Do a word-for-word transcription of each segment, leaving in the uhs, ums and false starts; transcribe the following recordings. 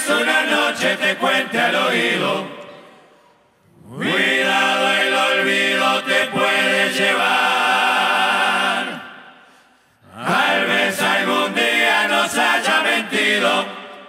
vez una noche te cuente al oído, cuidado, el olvido te puede llevar. Tal vez algún día nos haya mentido,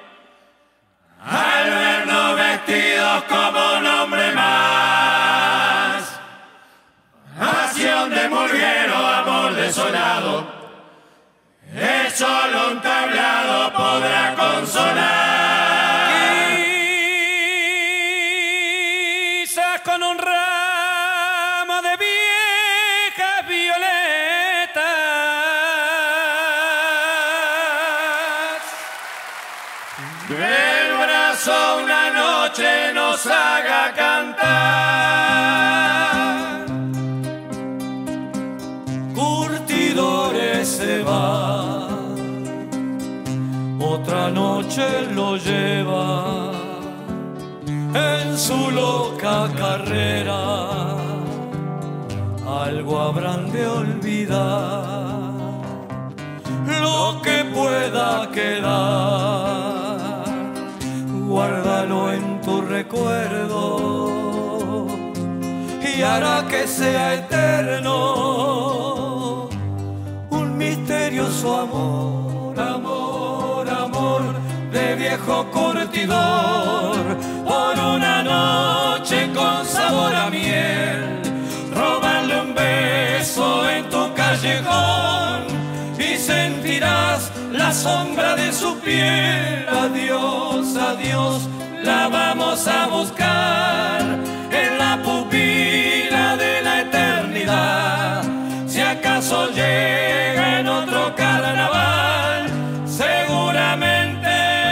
al vernos vestidos como un hombre más. Pasión de murguero, amor desolado, es solo un tablado podrá consolar. Quizás con un ramo de viejas violetas, del brazo una noche nos haga cantar. Curtidores se va, otra noche lo lleva en su loca carrera. Algo habrán de olvidar, lo que pueda quedar, guárdalo en tu recuerdo y hará que sea eterno un misterioso amor, amor, amor de viejo curtidor. Por una noche con sabor a miel, robarle un beso en tu callejón y sentirás la sombra de su piel. Adiós, adiós, la vamos a buscar en la pupila de la eternidad. Si acaso llega en otro carnaval, seguramente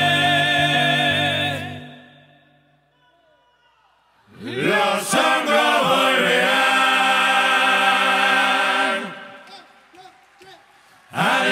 los hongos volverán.